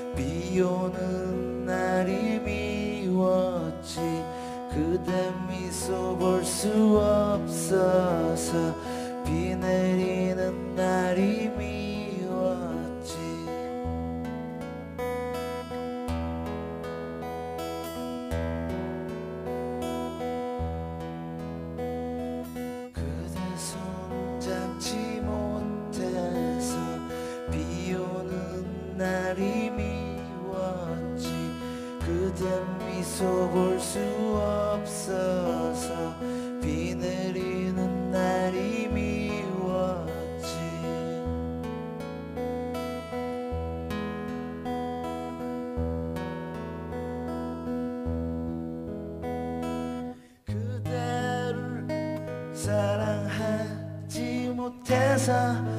비 오는 날이 미웠지. 그대 미소 볼 수 없어서 비 내리는 날이 미웠지. 그대 손 잡지 못해서 비 오는 날이 미웠지. 그대 미소 볼 수 없어서 비 내리는 날이 미웠지. 그대를 사랑하지 못해서